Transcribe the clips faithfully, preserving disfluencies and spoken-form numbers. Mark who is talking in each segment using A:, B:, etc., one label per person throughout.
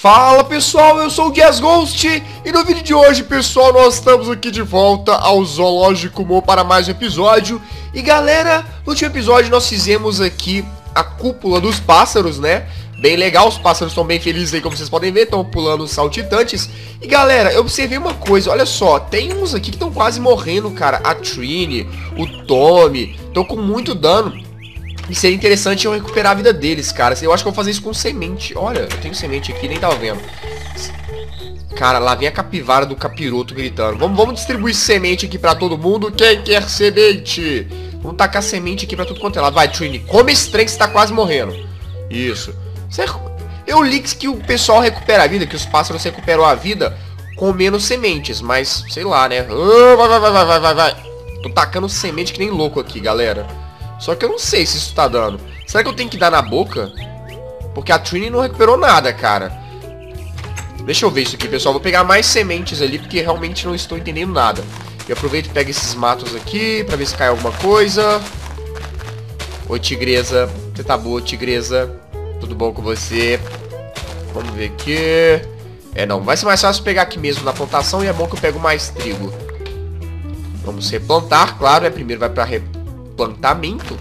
A: Fala pessoal, eu sou o Jazz Ghost e no vídeo de hoje, pessoal, nós estamos aqui de volta ao Zoológico Mo para mais um episódio. E galera, no último episódio nós fizemos aqui a cúpula dos pássaros, né? Bem legal, os pássaros estão bem felizes aí, como vocês podem ver, estão pulando saltitantes. E galera, eu observei uma coisa, olha só, tem uns aqui que estão quase morrendo, cara. A Trini, o Tommy, estão com muito dano. E seria interessante eu recuperar a vida deles, cara. Eu acho que eu vou fazer isso com semente. Olha, eu tenho semente aqui, nem tava vendo. Cara, lá vem a capivara do capiroto gritando. Vamos, vamos distribuir semente aqui pra todo mundo. Quem quer semente? Vamos tacar semente aqui pra tudo quanto é lado. Vai, Trini, come esse trem que você tá quase morrendo. Isso. Eu li que o pessoal recupera a vida, que os pássaros recuperam a vida comendo sementes. Mas, sei lá, né? Vai, vai, vai, vai, vai, vai, vai. Tô tacando semente que nem louco aqui, galera. Só que eu não sei se isso tá dando. Será que eu tenho que dar na boca? Porque a Trini não recuperou nada, cara. Deixa eu ver isso aqui, pessoal. Vou pegar mais sementes ali, porque realmente não estou entendendo nada. E aproveito e pego esses matos aqui, pra ver se cai alguma coisa. Oi, tigresa. Você tá boa, tigresa? Tudo bom com você? Vamos ver aqui. É, não. Vai ser mais fácil pegar aqui mesmo na plantação. E é bom que eu pego mais trigo. Vamos replantar, claro, né? Primeiro vai pra replantar. Plantamento?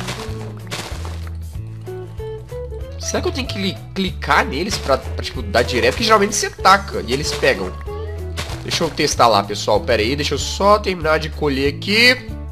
A: Será que eu tenho que clicar neles pra, pra tipo, dar direto? Porque geralmente você taca e eles pegam. Deixa eu testar lá, pessoal. Pera aí, deixa eu só terminar de colher aqui.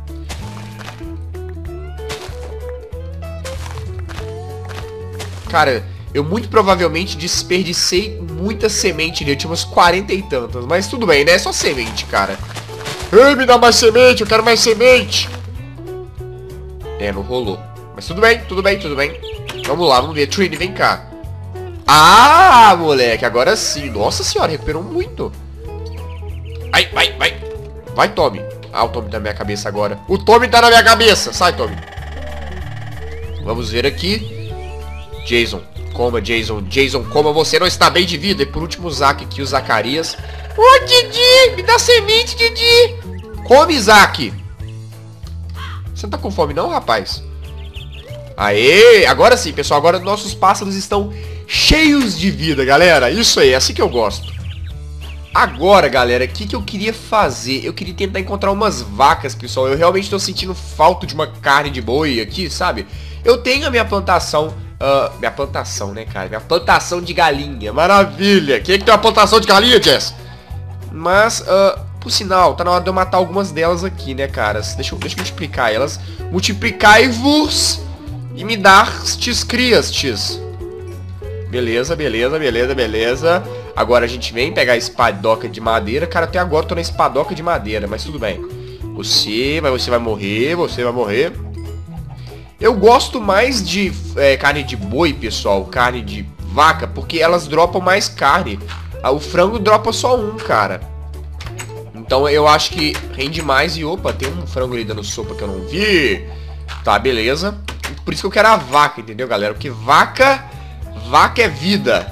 A: Cara, eu muito provavelmente desperdicei muita semente ali. Eu tinha umas quarenta e tantas. Mas tudo bem, né? É só semente, cara. Ei, me dá mais semente, eu quero mais semente. É, não rolou. Mas tudo bem, tudo bem, tudo bem. Vamos lá, vamos ver. Trini, vem cá. Ah, moleque, agora sim. Nossa senhora, recuperou muito. Vai, vai, vai. Vai, Tommy. Ah, o Tommy tá na minha cabeça agora. O Tommy tá na minha cabeça. Sai, Tommy. Vamos ver aqui. Jason, coma, Jason. Jason, coma, você não está bem de vida. E por último, o Zack aqui, o Zacarias. Ô, Didi, me dá semente, Didi. Come, Zack. Você não tá com fome não, rapaz? Aê! Agora sim, pessoal. Agora nossos pássaros estão cheios de vida, galera. Isso aí, é assim que eu gosto. Agora, galera, o que, que eu queria fazer? Eu queria tentar encontrar umas vacas, pessoal. Eu realmente tô sentindo falta de uma carne de boi aqui, sabe? Eu tenho a minha plantação... Uh, minha plantação, né, cara? Minha plantação de galinha. Maravilha! Quem é que tem uma plantação de galinha, Jess? Mas... Uh, Por sinal, tá na hora de eu matar algumas delas aqui, né, caras? Deixa eu, deixa eu multiplicar elas. Multiplicai-vos e me dar tis crias, tis. Beleza, beleza, beleza, beleza. Agora a gente vem pegar a espadoca de madeira. Cara, até agora eu tô na espadoca de madeira, mas tudo bem. Você vai, você vai morrer, você vai morrer. Eu gosto mais de é, carne de boi, pessoal. Carne de vaca, porque elas dropam mais carne. O frango dropa só um, cara. Então eu acho que rende mais. E opa, tem um frango ali dando sopa que eu não vi. Tá, beleza. Por isso que eu quero a vaca, entendeu, galera? Porque vaca, vaca é vida.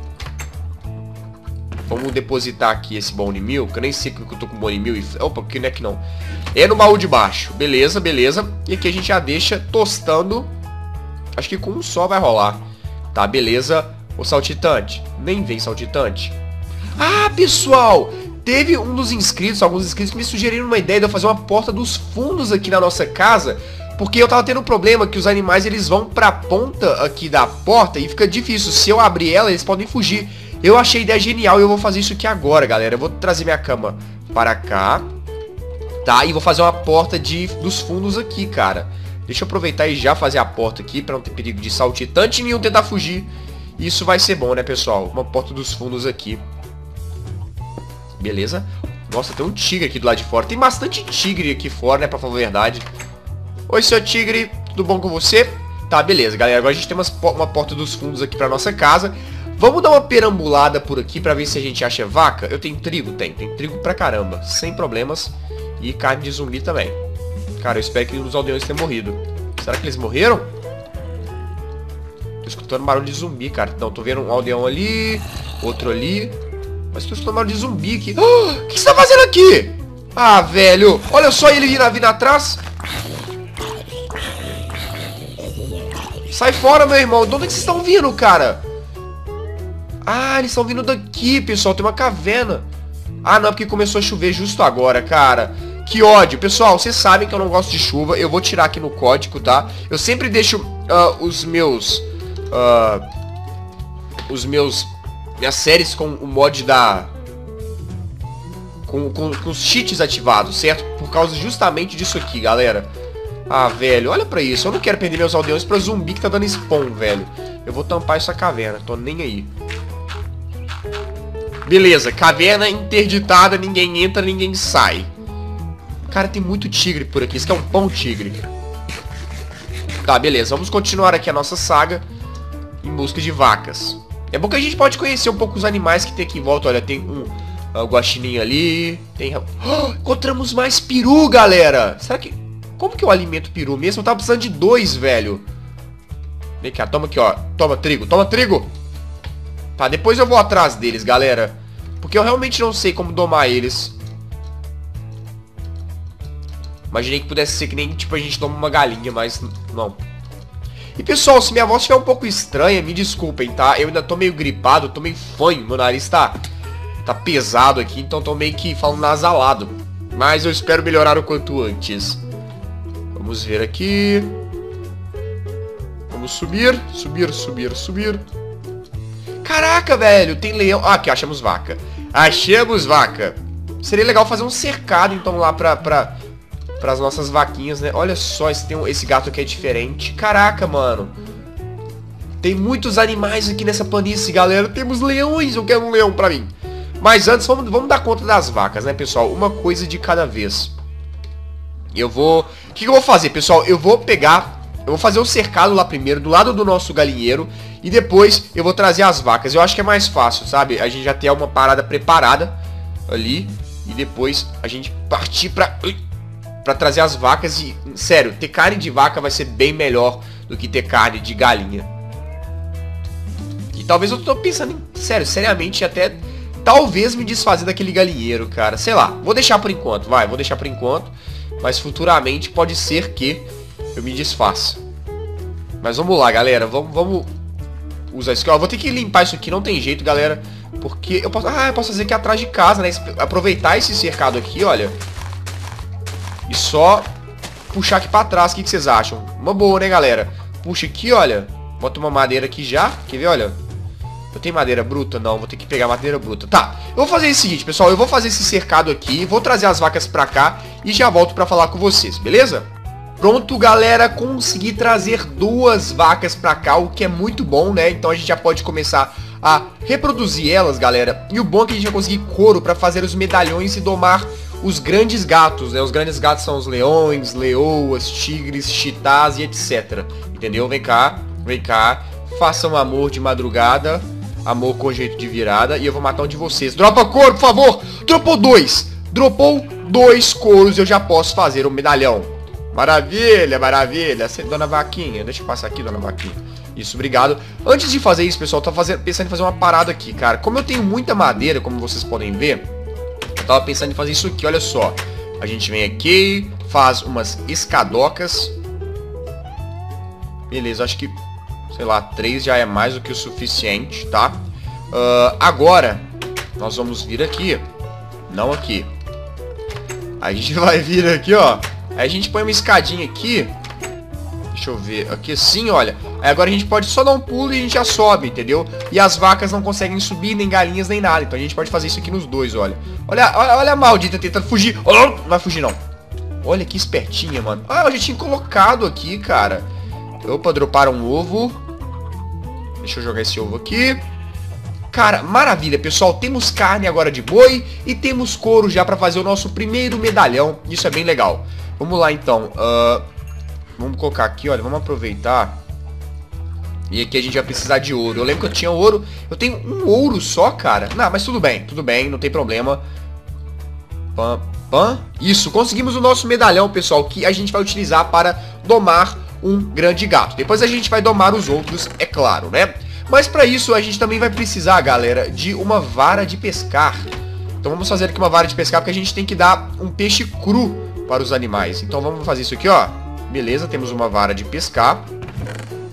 A: Vamos depositar aqui esse bone meal, que eu nem sei que eu tô com bone meal. E... opa, que não é que não. É no baú de baixo. Beleza, beleza. E aqui a gente já deixa tostando. Acho que com um só vai rolar. Tá, beleza. O saltitante. Nem vem saltitante. Ah, pessoal! Teve um dos inscritos, alguns inscritos que me sugeriram uma ideia de eu fazer uma porta dos fundos aqui na nossa casa. Porque eu tava tendo um problema que os animais eles vão pra ponta aqui da porta e fica difícil. Se eu abrir ela, eles podem fugir. Eu achei a ideia genial e eu vou fazer isso aqui agora, galera. Eu vou trazer minha cama para cá. Tá, e vou fazer uma porta de, dos fundos aqui, cara. Deixa eu aproveitar e já fazer a porta aqui pra não ter perigo de saltitante nenhum tentar fugir. Isso vai ser bom, né, pessoal? Uma porta dos fundos aqui. Beleza. Nossa, tem um tigre aqui do lado de fora. Tem bastante tigre aqui fora, né, pra falar a verdade. Oi, seu tigre. Tudo bom com você? Tá, beleza, galera. Agora a gente tem umas, uma porta dos fundos aqui pra nossa casa. Vamos dar uma perambulada por aqui pra ver se a gente acha vaca. Eu tenho trigo? Tem. Tem trigo pra caramba. Sem problemas. E carne de zumbi também. Cara, eu espero que os aldeões tenham morrido. Será que eles morreram? Tô escutando barulho de zumbi, cara. Não, tô vendo um aldeão ali. Outro ali. Mas tô escutando barulho de zumbi aqui. Oh, o que você tá fazendo aqui? Ah, velho. Olha só ele vindo, vindo atrás. Sai fora, meu irmão. De onde é que vocês estão vindo, cara? Ah, eles estão vindo daqui, pessoal. Tem uma caverna. Ah, não, é porque começou a chover justo agora, cara. Que ódio. Pessoal, vocês sabem que eu não gosto de chuva. Eu vou tirar aqui no código, tá? Eu sempre deixo uh, os meus... Uh, os meus... Minhas séries com o mod da... Com, com, com os cheats ativados, certo? Por causa justamente disso aqui, galera. Ah, velho, olha pra isso. Eu não quero perder meus aldeões pra zumbi que tá dando spawn, velho. Eu vou tampar essa caverna. Tô nem aí. Beleza, caverna interditada. Ninguém entra, ninguém sai. Cara, tem muito tigre por aqui. Isso aqui é um pão tigre. Tá, beleza. Vamos continuar aqui a nossa saga em busca de vacas. É bom que a gente pode conhecer um pouco os animais que tem aqui em volta. Olha, tem um... O guaxinim ali. Tem... Oh, encontramos mais peru, galera. Será que... Como que eu alimento peru mesmo? Eu tava precisando de dois, velho. Vem cá, toma aqui, ó. Toma trigo, toma trigo. Tá, depois eu vou atrás deles, galera. Porque eu realmente não sei como domar eles. Imaginei que pudesse ser que nem, tipo, a gente toma uma galinha, mas não. E, pessoal, se minha voz estiver um pouco estranha, me desculpem, tá? Eu ainda tô meio gripado, tô meio fanho. Meu nariz tá... Tá pesado aqui, então tô meio que falando nasalado. Mas eu espero melhorar o quanto antes. Vamos ver aqui. Vamos subir, subir, subir, subir. Caraca, velho, tem leão. Ah, aqui, achamos vaca. Achamos vaca. Seria legal fazer um cercado, então, lá pra... pra... Pras nossas vaquinhas, né? Olha só, esse, tem um, esse gato aqui é diferente. Caraca, mano. Tem muitos animais aqui nessa planície, galera. Temos leões, eu quero um leão pra mim. Mas antes, vamos, vamos dar conta das vacas, né, pessoal? Uma coisa de cada vez. Eu vou... O que, que eu vou fazer, pessoal? Eu vou pegar... Eu vou fazer o cercado lá primeiro, do lado do nosso galinheiro. E depois eu vou trazer as vacas. Eu acho que é mais fácil, sabe? A gente já tem uma parada preparada ali. E depois a gente partir pra... Pra trazer as vacas e... Sério, ter carne de vaca vai ser bem melhor do que ter carne de galinha. E talvez eu tô pensando em... Sério, seriamente, até... Talvez me desfazer daquele galinheiro, cara. Sei lá, vou deixar por enquanto, vai, vou deixar por enquanto. Mas futuramente pode ser que eu me desfaça. Mas vamos lá, galera, vamos, vamos usar isso aqui. Ó, vou ter que limpar isso aqui, não tem jeito, galera. Porque eu posso... Ah, eu posso fazer aqui atrás de casa, né? Aproveitar esse cercado aqui, olha. E só puxar aqui pra trás, o que, que vocês acham? Uma boa, né, galera? Puxa aqui, olha. Bota uma madeira aqui já, quer ver, olha. Eu tenho madeira bruta? Não, vou ter que pegar madeira bruta. Tá, eu vou fazer o seguinte, pessoal. Eu vou fazer esse cercado aqui, vou trazer as vacas pra cá e já volto pra falar com vocês, beleza? Pronto, galera, consegui trazer duas vacas pra cá, o que é muito bom, né? Então a gente já pode começar a reproduzir elas, galera. E o bom é que a gente vai conseguir couro pra fazer os medalhões e domar os grandes gatos, né? Os grandes gatos são os leões, leoas, tigres, chitás e etcétera. Entendeu? Vem cá, vem cá. Façam amor de madrugada. Amor com jeito de virada. E eu vou matar um de vocês. Dropa couro, por favor. Dropou dois. Dropou dois couros. Eu já posso fazer um medalhão. Maravilha, maravilha. Dona Vaquinha. Deixa eu passar aqui, Dona Vaquinha. Isso, obrigado. Antes de fazer isso, pessoal, eu tô fazendo, pensando em fazer uma parada aqui, cara. Como eu tenho muita madeira, como vocês podem ver, eu tava pensando em fazer isso aqui, olha só. A gente vem aqui, faz umas escadocas. Beleza, acho que... Sei lá, três já é mais do que o suficiente, tá? Uh, agora, nós vamos vir aqui. Não aqui. A gente vai vir aqui, ó. Aí a gente põe uma escadinha aqui. Deixa eu ver. Aqui assim, olha. Aí agora a gente pode só dar um pulo e a gente já sobe, entendeu? E as vacas não conseguem subir, nem galinhas, nem nada. Então a gente pode fazer isso aqui nos dois, olha. Olha, olha, olha a maldita tentando fugir. Oh, não vai fugir, não. Olha que espertinha, mano. Ah, eu já tinha colocado aqui, cara. Opa, droparam um ovo. Deixa eu jogar esse ovo aqui. Cara, maravilha, pessoal. Temos carne agora de boi e temos couro já pra fazer o nosso primeiro medalhão. Isso é bem legal. Vamos lá, então. Uh, vamos colocar aqui, olha. Vamos aproveitar. E aqui a gente vai precisar de ouro. Eu lembro que eu tinha ouro. Eu tenho um ouro só, cara. Não, mas tudo bem. Tudo bem, não tem problema. Pam, pam. Isso, conseguimos o nosso medalhão, pessoal. Que a gente vai utilizar para domar um grande gato. Depois a gente vai domar os outros, é claro, né? Mas para isso a gente também vai precisar, galera, de uma vara de pescar. Então vamos fazer aqui uma vara de pescar, porque a gente tem que dar um peixe cru para os animais. Então vamos fazer isso aqui, ó. Beleza, temos uma vara de pescar.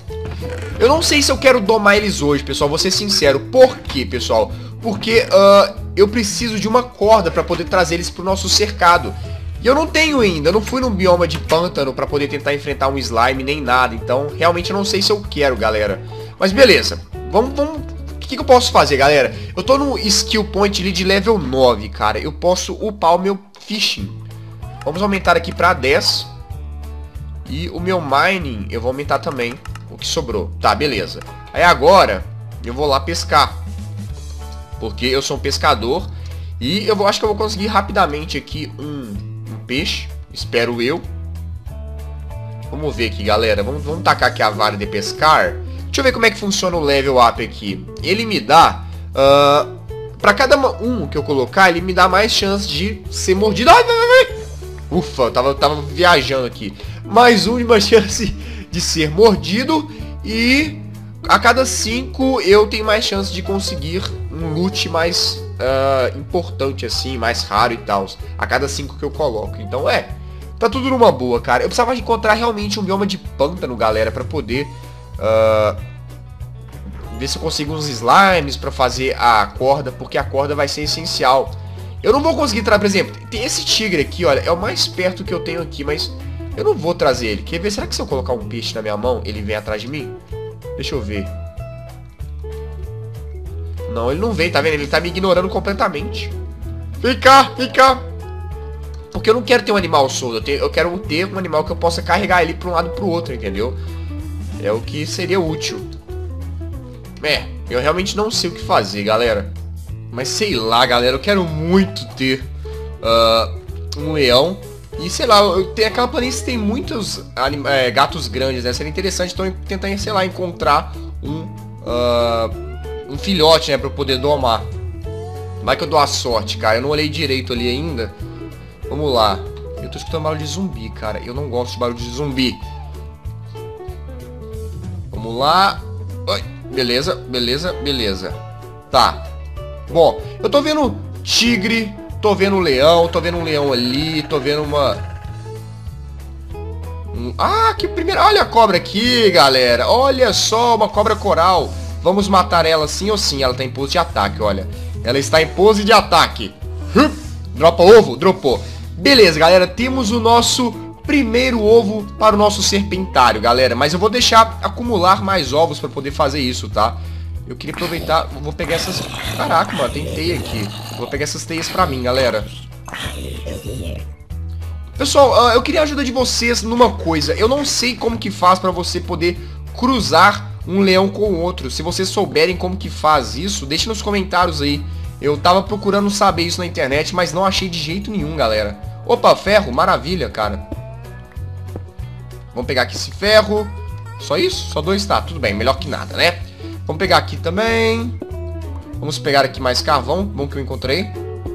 A: Eu não sei se eu quero domar eles hoje, pessoal, vou ser sincero. Por quê, pessoal? Porque uh, eu preciso de uma corda pra poder trazer eles pro nosso cercado. E eu não tenho ainda, eu não fui num bioma de pântano pra poder tentar enfrentar um slime nem nada. Então, realmente eu não sei se eu quero, galera. Mas beleza, vamos... vamos... O que, que eu posso fazer, galera? Eu tô no skill point ali de level nove, cara. Eu posso upar o meu fishing. Vamos aumentar aqui pra dez. E o meu mining eu vou aumentar também o que sobrou. Tá, beleza. Aí agora eu vou lá pescar. Porque eu sou um pescador. E eu vou, acho que eu vou conseguir rapidamente aqui um, um peixe. Espero eu. Vamos ver aqui, galera. Vamos, vamos tacar aqui a vara de pescar. Deixa eu ver como é que funciona o level up aqui. Ele me dá... Uh, pra cada um que eu colocar, ele me dá mais chance de ser mordido. Ai, ai, ai. Ufa, eu tava, tava viajando aqui. Mais uma chance de ser mordido. E a cada cinco eu tenho mais chance de conseguir um loot mais uh, importante assim, mais raro e tal. A cada cinco que eu coloco. Então é, tá tudo numa boa, cara. Eu precisava encontrar realmente um bioma de pântano, galera, pra poder uh, ver se eu consigo uns slimes pra fazer a corda, porque a corda vai ser essencial. Eu não vou conseguir trazer, por exemplo, tem esse tigre aqui, olha, é o mais perto que eu tenho aqui, mas eu não vou trazer ele. Quer ver? Será que se eu colocar um peixe na minha mão, ele vem atrás de mim? Deixa eu ver. Não, ele não vem, tá vendo? Ele tá me ignorando completamente. Vem cá, vem cá. Porque eu não quero ter um animal solto. Eu, tenho, eu quero ter um animal que eu possa carregar ele pra um lado e pro outro, entendeu? É o que seria útil. É, eu realmente não sei o que fazer, galera. Mas sei lá, galera, eu quero muito ter uh, um leão. E sei lá, eu tenho aquela planície que tem muitos é, gatos grandes, né? Seria interessante então tentar, sei lá, encontrar um, uh, um filhote, né? Pra eu poder domar. Vai que eu dou a sorte, cara. Eu não olhei direito ali ainda. Vamos lá. Eu tô escutando barulho de zumbi, cara. Eu não gosto de barulho de zumbi. Vamos lá. Oi. Beleza, beleza, beleza. Tá. Bom, eu tô vendo tigre, tô vendo leão, tô vendo um leão ali, tô vendo uma... Um... Ah, que primeira... Olha a cobra aqui, galera. Olha só, uma cobra coral. Vamos matar ela sim ou sim. Ela tá em pose de ataque, olha. Ela está em pose de ataque. Hup. Dropa ovo? Dropou. Beleza, galera. Temos o nosso primeiro ovo para o nosso serpentário, galera. Mas eu vou deixar acumular mais ovos para poder fazer isso, tá? Eu queria aproveitar... Vou pegar essas... Caraca, mano, tem teia aqui. Vou pegar essas teias pra mim, galera. Pessoal, eu queria a ajuda de vocês numa coisa. Eu não sei como que faz pra você poder cruzar um leão com o outro. Se vocês souberem como que faz isso, deixe nos comentários aí. Eu tava procurando saber isso na internet, mas não achei de jeito nenhum, galera. Opa, ferro, maravilha, cara. Vamos pegar aqui esse ferro. Só isso? Só dois? Tá, tudo bem, melhor que nada, né? Vamos pegar aqui também. Vamos pegar aqui mais carvão. Bom que eu encontrei.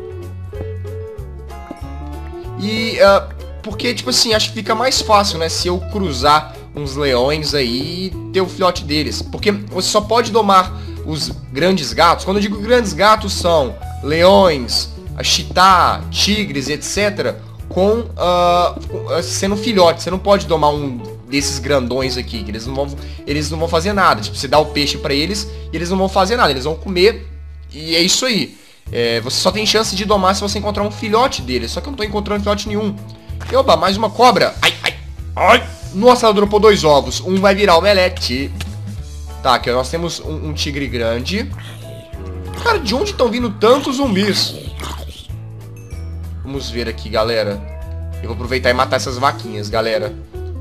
A: E, uh, porque, tipo assim, acho que fica mais fácil, né? Se eu cruzar uns leões aí e ter o filhote deles. Porque você só pode domar os grandes gatos. Quando eu digo grandes gatos, são leões, chitá, tigres, etcétera. Com, uh, sendo filhote. Você não pode domar um desses grandões aqui, que eles não vão, eles não vão fazer nada. Tipo, você dá o peixe pra eles e eles não vão fazer nada, eles vão comer e é isso aí. É, você só tem chance de domar se você encontrar um filhote deles, só que eu não tô encontrando filhote nenhum. E, oba, mais uma cobra. Ai, ai, ai. Nossa, ela dropou dois ovos, um vai virar omelete. Tá, aqui nós temos um, um tigre grande. Cara, de onde estão vindo tantos zumbis? Vamos ver aqui, galera. Eu vou aproveitar e matar essas vaquinhas, galera.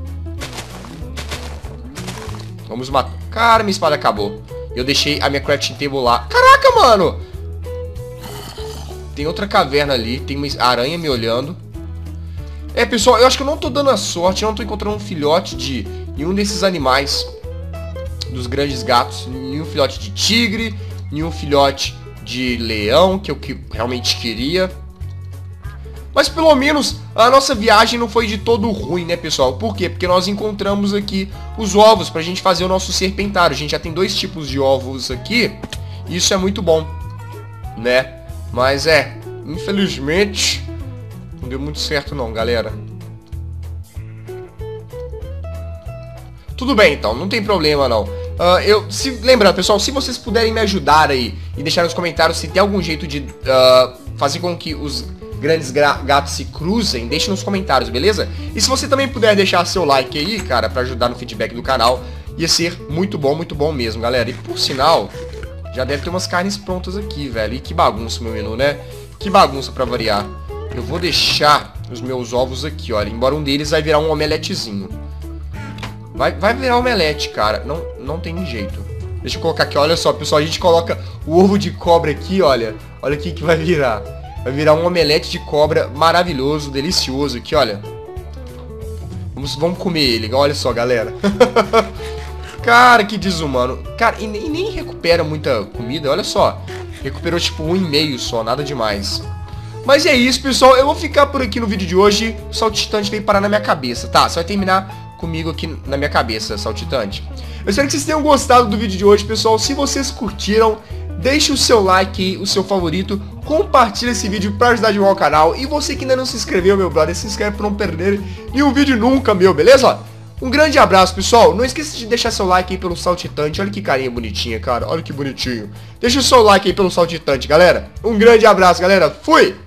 A: Vamos matar. Cara, minha espada acabou. Eu deixei a minha crafting table lá. Caraca, mano! Tem outra caverna ali. Tem uma aranha me olhando. É, pessoal, eu acho que eu não tô dando a sorte. Eu não tô encontrando um filhote de nenhum desses animais. Dos grandes gatos. Nenhum filhote de tigre. Nenhum filhote de leão, que eu que realmente queria. Mas pelo menos a nossa viagem não foi de todo ruim, né, pessoal? Por quê? Porque nós encontramos aqui os ovos pra gente fazer o nosso serpentário. A gente já tem dois tipos de ovos aqui. E isso é muito bom, né? Mas é, infelizmente, não deu muito certo não, galera. Tudo bem, então, não tem problema, não. Uh, eu, se, lembrando, pessoal, se vocês puderem me ajudar aí e deixar nos comentários se tem algum jeito de uh, fazer com que os grandes gatos se cruzem, deixe nos comentários, beleza? E se você também puder deixar seu like aí, cara, pra ajudar no feedback do canal, ia ser muito bom, muito bom mesmo, galera. E por sinal, já deve ter umas carnes prontas aqui, velho. E que bagunça meu menu, né? Que bagunça pra variar. Eu vou deixar os meus ovos aqui, olha. Embora um deles vai virar um omeletezinho. Vai, vai virar omelete, cara. Não, não tem jeito. Deixa eu colocar aqui, olha só, pessoal. A gente coloca o ovo de cobra aqui, olha. Olha o que que vai virar. Vai virar um omelete de cobra maravilhoso, delicioso aqui, olha. Vamos, vamos comer ele, olha só, galera. Cara, que desumano. Cara, e nem, e nem recupera muita comida, olha só. Recuperou tipo um e meio só, nada demais. Mas é isso, pessoal. Eu vou ficar por aqui no vídeo de hoje. O saltitante veio parar na minha cabeça. Tá, você vai terminar comigo aqui na minha cabeça, saltitante. Eu espero que vocês tenham gostado do vídeo de hoje, pessoal. Se vocês curtiram, deixe o seu like aí, o seu favorito. Compartilhe esse vídeo pra ajudar a divulgar o canal. E você que ainda não se inscreveu, meu brother, se inscreve pra não perder nenhum vídeo nunca, meu, beleza? Um grande abraço, pessoal. Não esqueça de deixar seu like aí pelo saltitante. Olha que carinha bonitinha, cara. Olha que bonitinho. Deixa o seu like aí pelo saltitante, galera. Um grande abraço, galera. Fui!